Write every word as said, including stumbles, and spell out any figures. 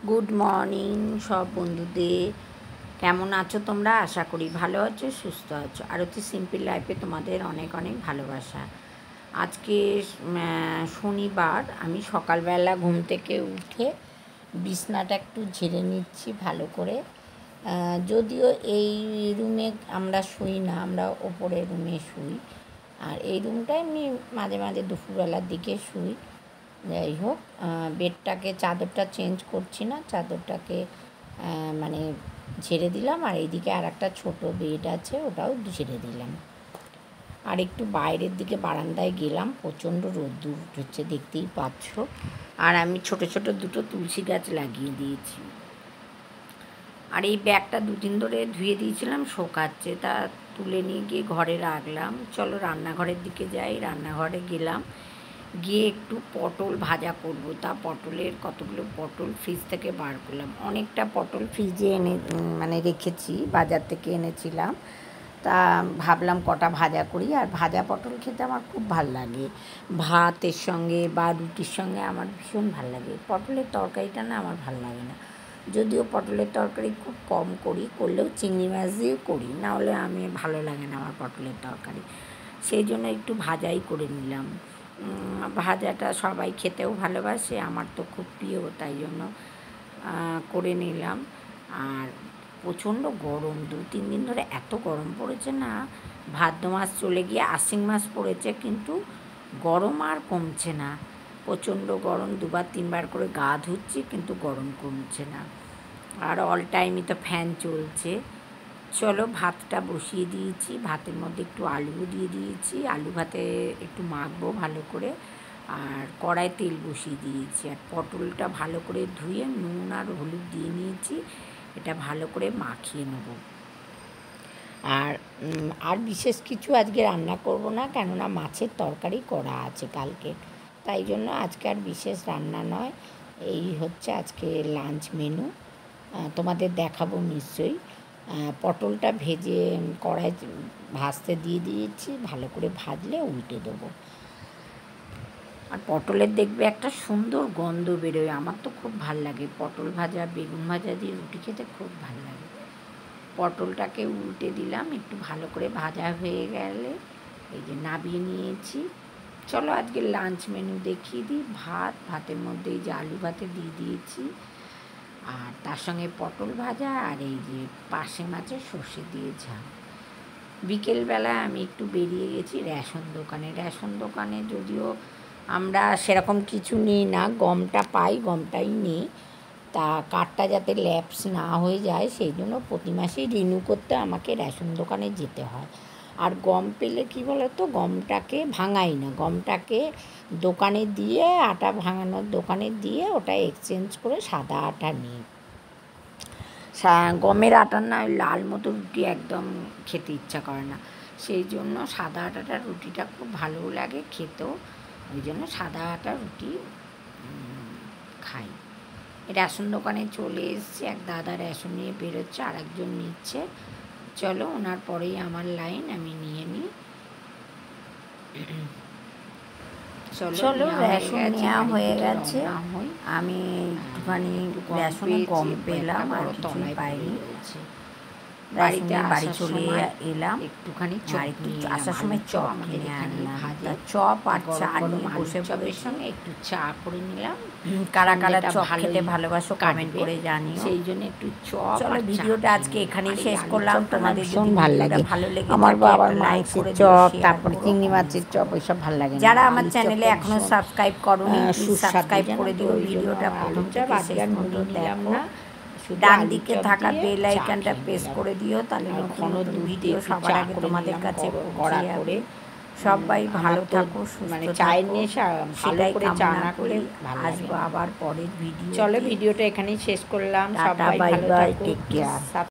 Good morning সব বন্ধুদের। কেমন আছো তোমরা? আশা করি ভালো আছো, সুস্থ আছো। আর হচ্ছে সিম্পল লাইফে তোমাদের অনেক অনেক ভালোবাসা। আজকে শনিবার, আমি সকালবেলা ঘুম থেকে উঠে বিছনাটা একটু ঝেড়ে নিচ্ছি ভালো করে। যদিও এই রুমে আমরা শুই না, আমরা ওপরের রুমে শুই, আর এই রুমটায় আমি মাঝে মাঝে দুপুরবেলার দিকে শুই। যাই হোক, বেডটাকে চাদরটা চেঞ্জ করছি না, চাদরটাকে মানে ঝেড়ে দিলাম। আর এইদিকে আর একটা ছোটো বেড আছে, ওটাও ঝেড়ে দিলাম। আর একটু বাইরের দিকে বারান্দায় গেলাম, প্রচণ্ড রোদ্দুর হচ্ছে, দেখতেই পাচ্ছ। আর আমি ছোট ছোট দুটো তুলসী গাছ লাগিয়ে দিয়েছি। আর এই ব্যাগটা দুদিন ধরে ধুয়ে দিয়েছিলাম, শোকাচ্ছে, তা তুলে নিয়ে গিয়ে ঘরে রাখলাম। চলো রান্নাঘরের দিকে যাই। রান্নাঘরে গেলাম, গিয়ে একটু পটল ভাজা করব। তা পটলের কতগুলো পটল ফ্রিজ থেকে বার করলাম। অনেকটা পটল ফ্রিজে এনে মানে রেখেছি, বাজার থেকে এনেছিলাম। তা ভাবলাম কটা ভাজা করি। আর ভাজা পটল খেতে আমার খুব ভাল লাগে, ভাতের সঙ্গে বা রুটির সঙ্গে আমার ভীষণ ভাল লাগে। পটলের তরকারিটা না আমার ভাল লাগে না, যদিও পটলের তরকারি খুব কম করি, করলেও চিংড়ি মাছ দিয়ে করি, না হলে আমি ভালো লাগে না আমার পটলের তরকারি। সেই জন্য একটু ভাজাই করে নিলাম। ভাজাটা সবাই খেতেও ভালোবাসে, আমার তো খুব প্রিয়, তাই জন্য করে নিলাম। আর প্রচণ্ড গরম, দু তিন দিন ধরে এত গরম পড়েছে না, ভাদ্র মাস চলে গিয়ে আশ্বিন মাস পড়েছে, কিন্তু গরম আর কমছে না। প্রচণ্ড গরম, দুবার তিনবার করে গা ধুচ্ছি, কিন্তু গরম কমছে না। আর অল টাইমই তো ফ্যান চলছে। চলো ভাতটা বসিয়ে দিয়েছি, ভাতের মধ্যে একটু আলুও দিয়ে দিয়েছি, আলু ভাতে একটু মাখবো ভালো করে। আর কড়াই তেল বসিয়ে দিয়েছি, আর পটলটা ভালো করে ধুয়ে নুন আর হলুদ দিয়ে নিয়েছি, এটা ভালো করে মাখিয়ে নেব। আর আর বিশেষ কিছু আজকে রান্না করব না, কেননা মাছের তরকারি করা আছে কালকে, তাই জন্য আজকে আর বিশেষ রান্না নয়। এই হচ্ছে আজকে লাঞ্চ মেনু, তোমাদের দেখাবো নিশ্চয়ই। পটলটা ভেজে কড়াই ভাজতে দিয়ে দিয়েছি, ভালো করে ভাজলে উল্টে দেবো। আর পটলের দেখবে একটা সুন্দর গন্ধ বেরোয়, আমার তো খুব ভাল লাগে। পটল ভাজা, বেগুন ভাজা দিয়ে রুটি খেতে খুব ভাল লাগে। পটলটাকে উল্টে দিলাম, একটু ভালো করে ভাজা হয়ে গেলে এই যে নামিয়ে নিয়েছি। চলো আজকে লাঞ্চ মেনু দেখিয়ে দিই। ভাত, ভাতের মধ্যে এই যে আলু ভাতে দিয়ে দিয়েছি, আর তার সঙ্গে পটল ভাজা, আর এই যে পার্শে মাছের সর্ষে দিয়ে ঝাল। বিকেলবেলা আমি একটু বেরিয়ে গেছি রেশন দোকানে। রেশন দোকানে যদিও আমরা সেরকম কিছু নিই না, গমটা পাই, গমটাই নিই। তা কার্ডটা যাতে ল্যাপস না হয়ে যায়, সেই জন্য প্রতি মাসেই রিনিউ করতে আমাকে রেশন দোকানে যেতে হয়। আর গম পেলে কী বলো তো, গমটাকে ভাঙাই না, গমটাকে দোকানে দিয়ে, আটা ভাঙানোর দোকানে দিয়ে ওটা এক্সচেঞ্জ করে সাদা আটা নিই। গমের আটার না লাল মতো রুটি একদম খেতে ইচ্ছা করে না, সেই জন্য সাদা আটাটার রুটিটা খুব ভালো লাগে খেতেও, ওই জন্য সাদা আটার রুটি খাই। রেশন দোকানে চলে এসেছি, এক দাদা রেশন নিয়ে বেরোচ্ছে, আর একজন নিচ্ছে। চলো ওনার পরেই আমার লাইন, আমি নিয়ে নিই। চলো রেশন নেওয়া হয়ে গেছে, আমি একটুখানি রেশনে গম পেলাম, আর কিছুই পাইনি। বাড়িতে বাড়ি চলে এলাম, একটুখানি আসার সময় চপ কিনে আনলাম। চপ আর চা নিয়ে বসে চপের সঙ্গে একটু চা করে নিলাম। কারা কারা চপ খেতে ভালোবাসো কমেন্ট করে জানিও, সেই জন্য একটু চপ। চলো ভিডিওটা আজকে এখানেই শেষ করলাম। তোমাদের ভীষণ ভালো লাগে, ভালো লেগে আমার বাবার মাংসের চপ, তারপরে চিংড়ি মাছের চপ, ওইসব ভালো লাগে। যারা আমার চ্যানেলে এখনো সাবস্ক্রাইব করোনি, সাবস্ক্রাইব করে দিও। ভিডিওটা প্রথম থেকে শেষ পর্যন্ত দেখো। ডান দিকে থাকা বেল আইকনটা প্রেস করে দিও, তাহলে নতুন নতুন ভিডিও সবার আগে তোমাদের কাছে পৌঁছে যাবে। সবাই ভালো থাকো, মানে চায়ের নেশা ভালো করে চা না করে আসবো আবার পরের ভিডিও। চলো ভিডিওটা এখানেই শেষ করলাম, সবাই ভালো থাকো, টেক কেয়ার।